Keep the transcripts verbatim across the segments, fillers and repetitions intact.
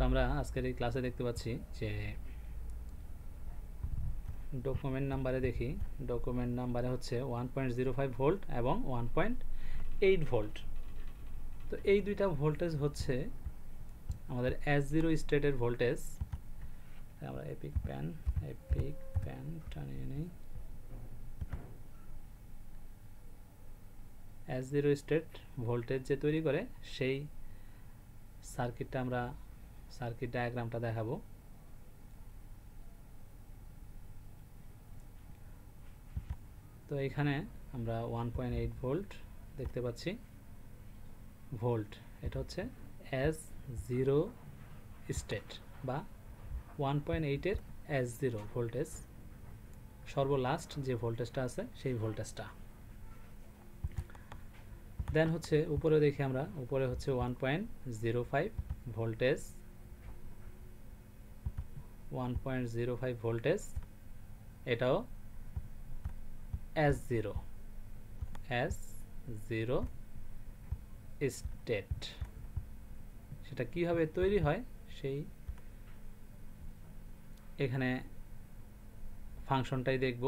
আমরা আজকের এই ক্লাসে দেখতে পাচ্ছি যে ডকুমেন্ট নাম্বারে দেখি ডকুমেন্ট নাম্বারে হচ্ছে one point zero five volt এবং ওয়ান পয়েন্ট এইট ভোল্ট। তো এই দুইটা ভোল্টেজ হচ্ছে আমাদের এস জিরো স্টেটের ভোল্টেজ। আমরা এপিক প্যান এপিক প্যান টানিয়ে নিই। এস জিরো স্টেট ভোল্টেজ যে তৈরি করে সেই সার্কিটটা আমরা সার্কিট ডায়াগ্রামটা দেখাবো। তো এখানে আমরা ওয়ান পয়েন্ট এইট ভোল্ট দেখতে পাচ্ছি। ভোল্ট এটা হচ্ছে এস জিরো স্টেট বা ওয়ান পয়েন্ট এইটের এস জিরো ভোল্টেজ, সর্বলাস্ট যে ভোল্টেজটা আছে সেই ভোল্টেজটা। দেন হচ্ছে উপরে দেখি আমরা, উপরে হচ্ছে one point zero five voltage, one point zero five voltage, এটাও S zero S zero state. সেটা কিভাবে তৈরি হয় সেই এখানে ফাংশনটাই দেখব।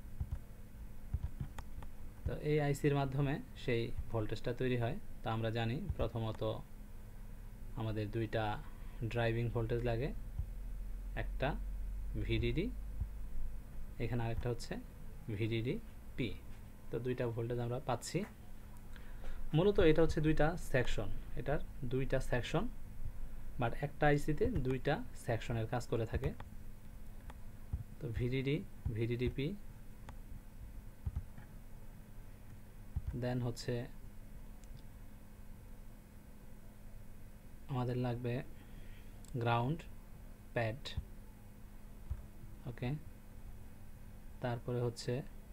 তো এই আইসির মাধ্যমে সেই ভোল্টেজটা তৈরি হয়। তা আমরা জানি প্রথমত আমাদের দুইটা ড্রাইভিং ভোল্টেজ লাগে, একটা ভিডিডি, এখানে আরেকটা হচ্ছে ভিডিডি পি। তো দুইটা ভোল্টেজ আমরা পাচ্ছি। মূলত এটা হচ্ছে দুইটা সেকশন, এটার দুইটা সেকশন, বাট একটা আইসিতে দুইটা সেকশনের কাজ করে থাকে। তো ভিডিডি ভিডিডি পি, দেন হচ্ছে আমাদের লাগবে গ্রাউন্ড প্যাড, ওকে। তারপরে হচ্ছে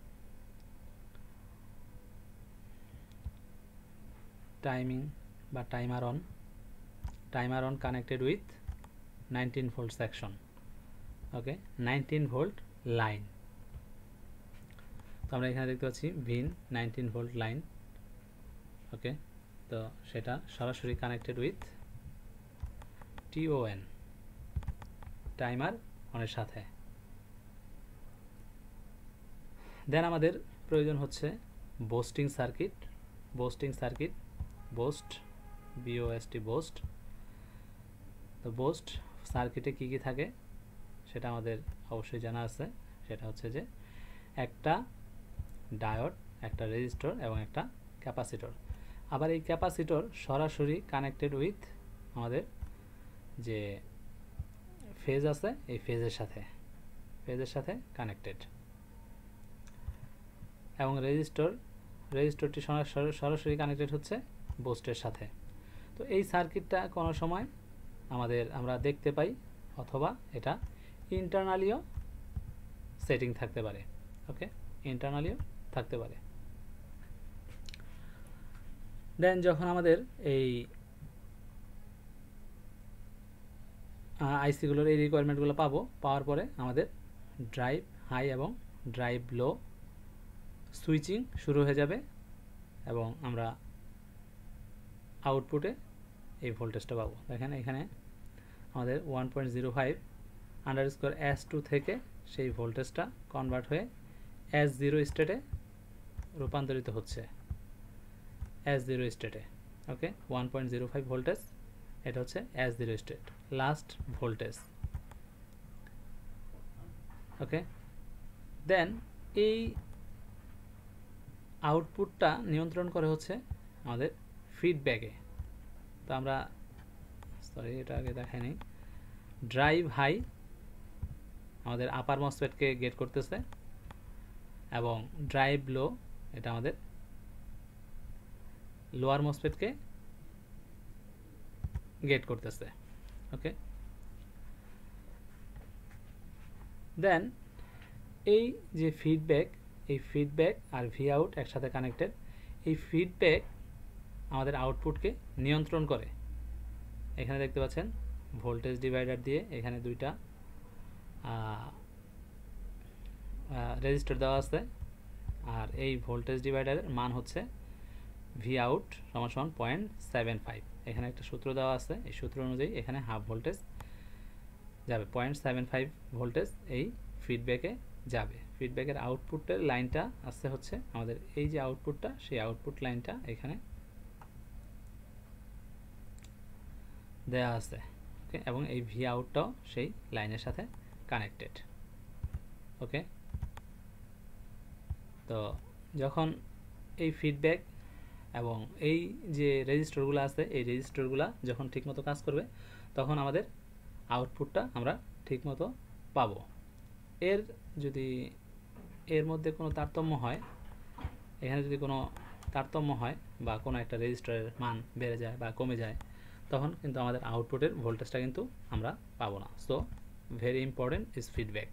টাইমিং বা timer on, timer on connected with nineteen volt section, okay, nineteen volt line. তো আমরা এখানে দেখতে পাচ্ছি ভিন নাইনটিন ভোল্ট লাইন, ওকে। তো সেটা সরাসরি কানেক্টেড উইথ টিওএন, টাইমার অনের সাথে। দেন আমাদের প্রয়োজন হচ্ছে boosting circuit, boosting circuit boost B O O S T boost. তো বোস্ট সার্কিটে কি কি থাকে সেটা আমাদের অবশ্যই জানা আছে। সেটা হচ্ছে যে একটা ডায়োড, একটা রেজিস্টর এবং একটা ক্যাপাসিটর। আবার এই ক্যাপাসিটর সরাসরি কানেক্টেড উইথ আমাদের যে ফেজ আছে এই ফেজের সাথে ফেজের সাথে কানেক্টেড, এবং রেজিস্টর রেজিস্টরটি সরাসরি কানেক্টেড হচ্ছে বোস্টের সাথে। তো এই সার্কিটটা কোনো সময় আমাদের আমরা দেখতে পাই, অথবা এটা ইন্টারনালিও সেটিং থাকতে পারে, ওকে, ইন্টারনালিও থাকতে পারে। দেন যখন আমাদের এই আইসিগুলোর এই রিকোয়ারমেন্টগুলো পাবো, পাওয়ার পরে আমাদের ড্রাইভ হাই এবং ড্রাইভ লো সুইচিং শুরু হয়ে যাবে এবং আমরা আউটপুটে এই ভোল্টেজটা পাবো। দেখেন এখানে আমাদের one point zero five underscore S two থেকে সেই ভোল্টেজটা কনভার্ট হয়ে এস জিরো স্টেটে রূপান্তরিত হচ্ছে, এস জিরো স্টেটে, okay. One point zero five voltage, এটা হচ্ছে S zero state last voltage, okay. Then এই আউটপুটটা নিয়ন্ত্রণ করে হচ্ছে আমাদের ফিডব্যাকে। তো আমরা সরি এটা আগে দেখাই নেই। ড্রাইভ হাই আমাদের আপার মসফেটকে গেট করতেছে এবং ড্রাইভ লো এটা আমাদের লোয়ার মসফেটকে গেট করতেছে, ওকে। দেন এই যে ফিডব্যাক, এই ফিডব্যাক আর ভি আউট একসাথে কানেক্টেড। এই ফিডব্যাক আমাদের আউটপুটকে নিয়ন্ত্রণ করে। এখানে দেখতে পাচ্ছেন ভোল্টেজ ডিভাইডার দিয়ে এখানে দুইটা রেজিস্টার দেওয়া আছে, আর এই ভোল্টেজ ডিভাইডারের মান হচ্ছে ভি আউট সমান সমান পয়েন্ট সেভেন ফাইভ। এখানে একটা সূত্র দেওয়া আছে, এই সূত্র অনুযায়ী এখানে হাফ ভোল্টেজ যাবে, পয়েন্ট সেভেন ফাইভ ভোল্টেজ এই ফিডব্যাকে যাবে। ফিডব্যাকের আউটপুটের লাইনটা আসছে হচ্ছে আমাদের এই যে আউটপুটটা, সেই আউটপুট লাইনটা এখানে দেওয়া আছে, ওকে, এবং এই ভি আউটটাও সেই লাইনের সাথে কানেক্টেড, ওকে। তো যখন এই ফিডব্যাক এবং এই যে রেজিস্টরগুলো আছে, এই রেজিস্টরগুলো যখন ঠিকমতো কাজ করবে তখন আমাদের আউটপুটটা আমরা ঠিকমতো পাবো। এর যদি এর মধ্যে কোনো তারতম্য হয়, এখানে যদি কোনো তারতম্য হয় বা কোনো একটা রেজিস্টরের মান বেড়ে যায় বা কমে যায়, তখন কিন্তু আমাদের আউটপুটের ভোল্টেজটা কিন্তু আমরা পাবো না। So very important is feedback.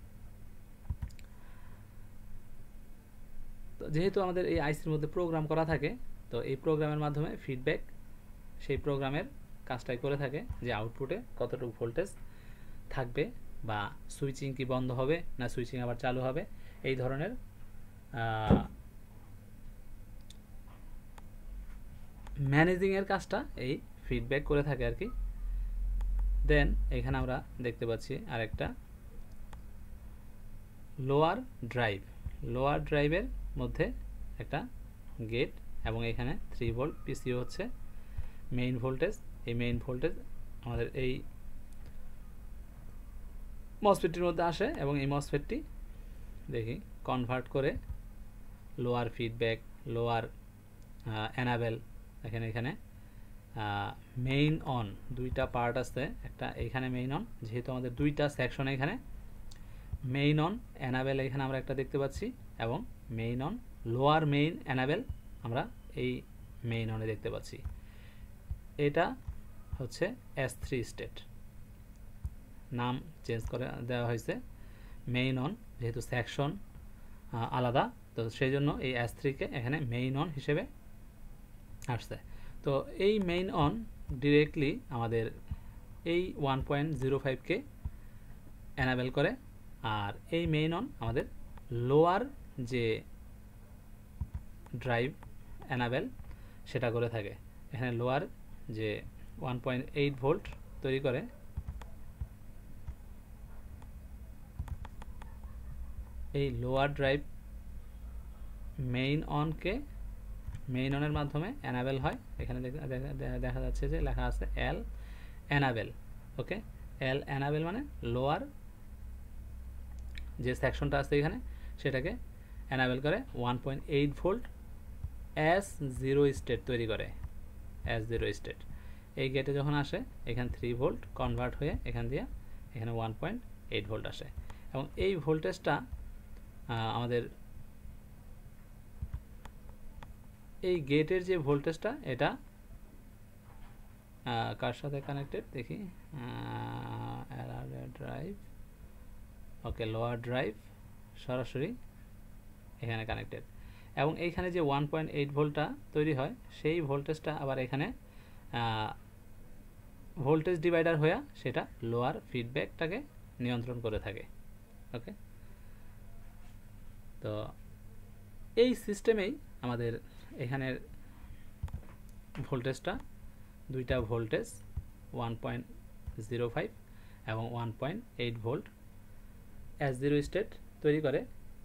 তো যেহেতু আমাদের এই আইসির মধ্যে প্রোগ্রাম করা থাকে, তো এই প্রোগ্রামের মাধ্যমে ফিডব্যাক সেই প্রোগ্রামের কাজটাই করে থাকে যে আউটপুটে কতটুকু ভোল্টেজ থাকবে বা সুইচিং কি বন্ধ হবে না সুইচিং আবার চালু হবে, এই ধরনের ম্যানেজিংয়ের কাজটা এই ফিডব্যাক করে থাকে আর কি। দেন এখানে আমরা দেখতে পাচ্ছি আরেকটা লোয়ার ড্রাইভ। লোয়ার ড্রাইভের মধ্যে একটা গেট এবং এখানে থ্রি ভোল্ট পিসিও হচ্ছে মেইন ভোল্টেজ। এই মেইন ভোল্টেজ আমাদের এই মসফেটটির মধ্যে আসে এবং এই মসফেটটি দেখি কনভার্ট করে লোয়ার ফিডব্যাক, লোয়ার এনাবেল, এখানে এখানে মেইন অন দুইটা পার্ট আছে, একটা এইখানে মেইন অন, যেহেতু আমাদের দুইটা সেকশন এখানে মেইন অন এনাবেল এখানে আমরা একটা দেখতে পাচ্ছি এবং main on lower main enable আমরা এই মেইন অনে দেখতে পাচ্ছি। এটা হচ্ছে এস থ্রি স্টেট, নাম চেঞ্জ করে দেওয়া হয়েছে মেইন অন, যেহেতু সেকশন আলাদা, তো সেই জন্য এই এস থ্রিকে এখানে মেইন অন হিসেবে আসছে। তো এই মেইন অন ডিরেক্টলি আমাদের এই ওয়ান পয়েন্ট জিরো ফাইভকে এনাবেল করে, আর এই মেইন অন আমাদের লোয়ার যে ড্রাইভ এনাবেল সেটা করে থাকে। এখানে লোয়ার যে ওয়ান পয়েন্ট এইট ভোল্ট তৈরি করে, এই লোয়ার ড্রাইভ মেইন অনকে মেইন অনের মাধ্যমে এনাবেল হয়। এখানে দেখা যাচ্ছে যে লেখা আছে L enable, okay. L enable মানে লোয়ার যে সেকশনটা আছে এখানে সেটাকে এনাবেল করে one point eight volt S zero state তৈরি করে, এস জিরো স্টেট। এই গেটে যখন আসে এখানে থ্রি ভোল্ট কনভার্ট হয়ে এখান দিয়ে এখানে ওয়ান পয়েন্ট এইট ভোল্ট আসে এবং এই ভোল্টেজটা আমাদের এই গেটের যে ভোল্টেজটা এটা কার সাথে কানেক্টেড দেখি, ড্রাইভ, ওকে, লোয়ার ড্রাইভ সরাসরি এখানে কানেক্টেড এবং এইখানে যে ওয়ান পয়েন্ট এইট ভোল্টটা তৈরি হয় সেই ভোল্টেজটা আবার এখানে ভোল্টেজ ডিভাইডার হয়ে সেটা লোয়ার ফিডব্যাকটাকে নিয়ন্ত্রণ করে থাকে, ওকে। তো এই সিস্টেমেই আমাদের এখানের ভোল্টেজটা দুইটা voltage one point zero five এবং one point eight volt S zero state তৈরি করে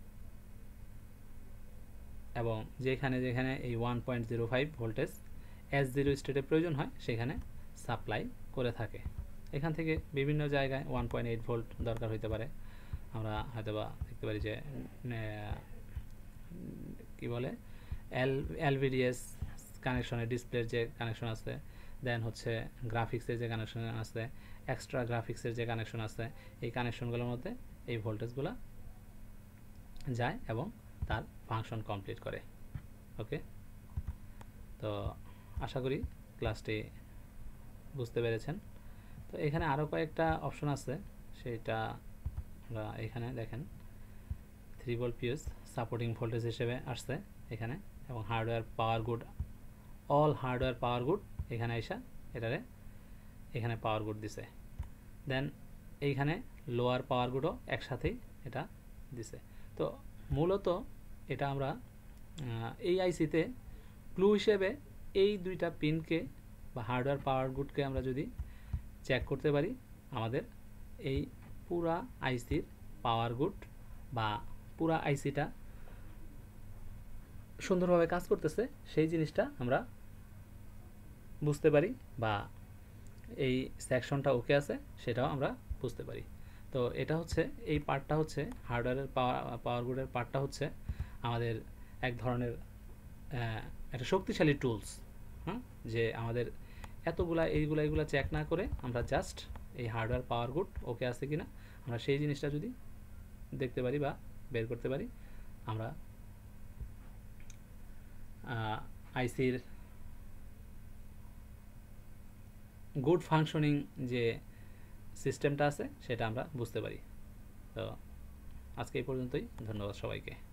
এবং যেখানে যেখানে এই one point zero five voltage S zero স্টেটের প্রয়োজন হয় সেখানে সাপ্লাই করে থাকে। এখান থেকে বিভিন্ন জায়গায় ওয়ান পয়েন্ট এইট ভোল্ট দরকার হতে পারে, আমরা হয়তো বা দেখতে পারি যে কি বলে এল এলভিডিএস কানেকশনের ডিসপ্লের যে কানেকশন আছে, দেন হচ্ছে গ্রাফিক্সের যে কানেকশন আছে, এক্সট্রা গ্রাফিক্সের যে কানেকশন আছে, এই কানেকশনগুলোর মধ্যে এই ভোল্টেজগুলো যায় এবং তার ফাংশন কমপ্লিট করে, ওকে। তো আশা করি ক্লাসটি বুঝতে পেরেছেন। তো এখানে আরও কয়েকটা অপশন আছে, সেটা আমরা এখানে দেখেন থ্রি ভোল্ট পিউস সাপোর্টিং ভোল্টেজ হিসেবে আসছে এখানে এবং hardware power good, all hardware power good এখানে এসে এটারে এখানে পাওয়ার গুড দিছে। দেন এইখানে লোয়ার পাওয়ার গুডও একসাথেই এটা দিছে। তো মূলত এটা আমরা এই আইসিতে ক্লু হিসেবে এই দুইটা পিনকে বা হার্ডওয়্যার পাওয়ার গুডকে আমরা যদি চেক করতে পারি, আমাদের এই পুরা আইসির পাওয়ার গুড বা পুরা আইসিটা সুন্দরভাবে কাজ করতেছে সেই জিনিসটা আমরা বুঝতে পারি, বা এই সেকশনটা ওকে আছে সেটাও আমরা বুঝতে পারি। তো এটা হচ্ছে এই পার্টটা হচ্ছে হার্ডওয়্যারের পাওয়ার পাওয়ার গুডের পার্টটা হচ্ছে আমাদের এক ধরনের একটা শক্তিশালী টুলস। হ্যাঁ, যে আমাদের এতগুলা এইগুলা এইগুলা চেক না করে আমরা জাস্ট এই হার্ডওয়্যার পাওয়ার গুড ওকে আছে কিনা আমরা সেই জিনিসটা যদি দেখতে পারি বা বের করতে পারি, আমরা আইসির গুড ফাংশনিং যে সিস্টেমটা আছে সেটা আমরা বুঝতে পারি। তো আজকে এই পর্যন্তই, ধন্যবাদ সবাইকে।